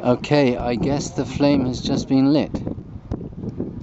Okay, I guess the flame has just been lit.